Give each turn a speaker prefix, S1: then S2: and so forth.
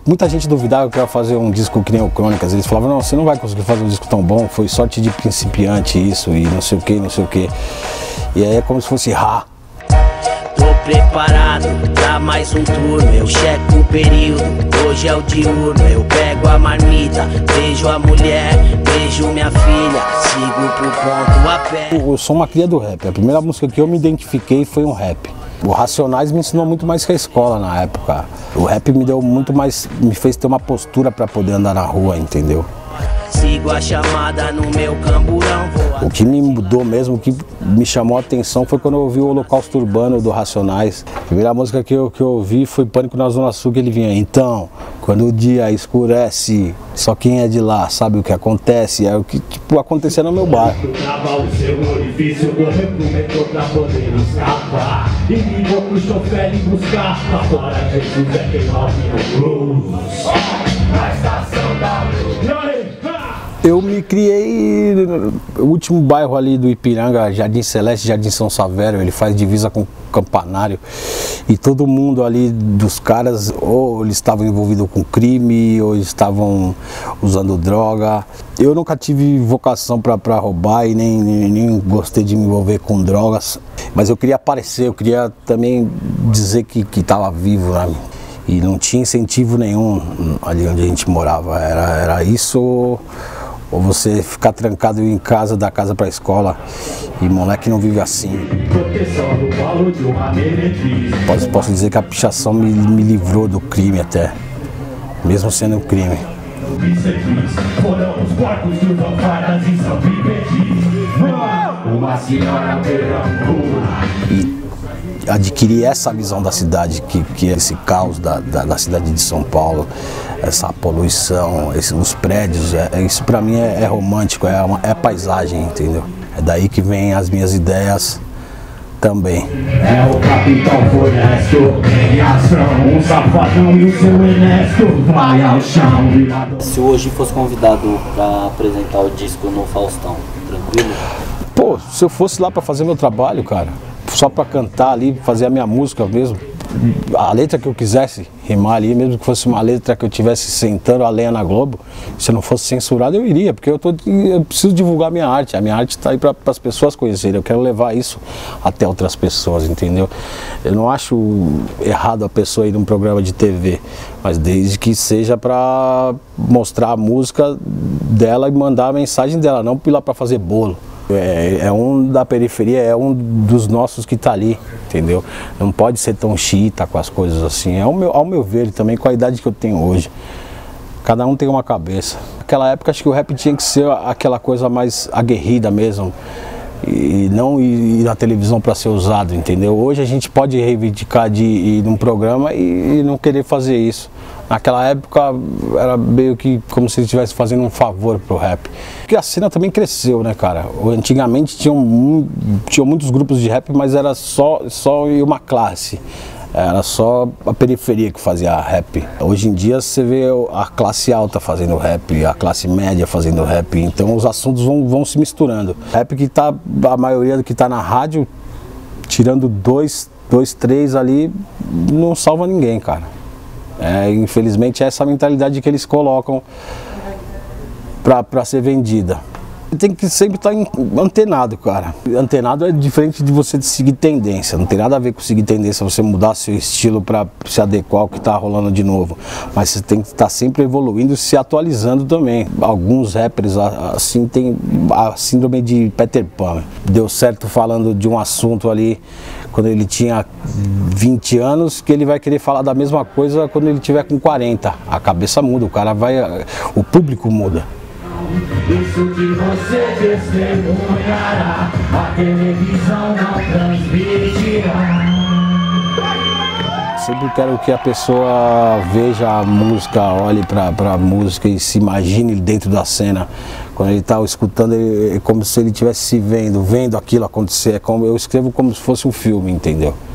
S1: Muita gente duvidava que eu ia fazer um disco que nem o Crônicas. Eles falavam, não, você não vai conseguir fazer um disco tão bom, foi sorte de principiante isso, e não sei o que, não sei o que. E aí é como se fosse
S2: Tô preparado pra mais um turno, eu checo o período, hoje é o diurno. Eu pego a marmita, beijo a mulher, beijo minha filha, sigo pro ponto a pé.
S1: Eu sou uma cria do rap, a primeira música que eu me identifiquei foi um rap. O Racionais me ensinou muito mais que a escola na época. O rap me deu muito mais, me fez ter uma postura pra poder andar na rua, entendeu?
S2: Sigo a chamada no meu camburão.
S1: O que me mudou mesmo, o que me chamou a atenção foi quando eu ouvi o Holocausto Urbano do Racionais. A primeira música que eu ouvi foi Pânico na Zona Sul, que ele vinha. Então, quando o dia escurece, só quem é de lá sabe o que acontece. É o que tipo acontecia no meu bairro. Eu me criei no último bairro ali do Ipiranga, Jardim Celeste, Jardim São Savério, ele faz divisa com Campanário. E todo mundo ali dos caras, ou eles estavam envolvidos com crime, ou eles estavam usando droga. Eu nunca tive vocação para roubar e nem gostei de me envolver com drogas. Mas eu queria aparecer, eu queria também dizer que estava vivo, né? E não tinha incentivo nenhum ali onde a gente morava, era isso ou você ficar trancado em casa, da casa para a escola, e moleque não vive assim. Posso dizer que a pichação me livrou do crime até, mesmo sendo um crime. E adquirir essa visão da cidade, que é esse caos da cidade de São Paulo, essa poluição, os prédios, isso pra mim é romântico, é paisagem, entendeu? É daí que vem as minhas ideias também.
S3: É o capitão honesto, em ação, um safadão e o seu Ernesto vai ao chão.
S4: Se hoje fosse convidado pra apresentar o disco no Faustão, tranquilo?
S1: Pô, se eu fosse lá pra fazer meu trabalho, cara, só pra cantar ali, fazer a minha música mesmo, a letra que eu quisesse rimar ali, mesmo que fosse uma letra que eu tivesse sentando a lenha na Globo, se não fosse censurado eu iria, porque eu preciso divulgar a minha arte está aí para as pessoas conhecerem, eu quero levar isso até outras pessoas, entendeu? Eu não acho errado a pessoa ir num programa de TV, mas desde que seja para mostrar a música dela e mandar a mensagem dela, não ir lá para fazer bolo. É um da periferia, é um dos nossos que está ali, entendeu? Não pode ser tão xiita com as coisas assim, ao meu ver, também com a idade que eu tenho hoje. Cada um tem uma cabeça. Naquela época acho que o rap tinha que ser aquela coisa mais aguerrida mesmo, e não ir na televisão para ser usado, entendeu? Hoje a gente pode reivindicar de ir num programa e não querer fazer isso. Naquela época era meio que como se ele estivesse fazendo um favor pro rap. Porque a cena também cresceu, né, cara? Antigamente tinham muitos grupos de rap, mas era só uma classe. Era só a periferia que fazia rap. Hoje em dia você vê a classe alta fazendo rap, a classe média fazendo rap, então os assuntos vão se misturando. Rap que tá, a maioria do que tá na rádio, tirando dois, três ali, não salva ninguém, cara. Infelizmente é essa mentalidade que eles colocam para ser vendida. Tem que sempre estar antenado, cara. Antenado é diferente de você seguir tendência. Não tem nada a ver com seguir tendência, você mudar seu estilo para se adequar ao que está rolando de novo. Mas você tem que estar sempre evoluindo e se atualizando também. Alguns rappers assim têm a síndrome de Peter Pan. Deu certo falando de um assunto ali quando ele tinha 20 anos, que ele vai querer falar da mesma coisa quando ele tiver com 40. A cabeça muda, o público muda.
S3: Isso que você testemunhará, a televisão não transmitirá.
S1: Sempre quero que a pessoa veja a música, olhe para a música e se imagine dentro da cena. Quando ele está escutando, é como se ele estivesse se vendo aquilo acontecer. Eu escrevo como se fosse um filme, entendeu?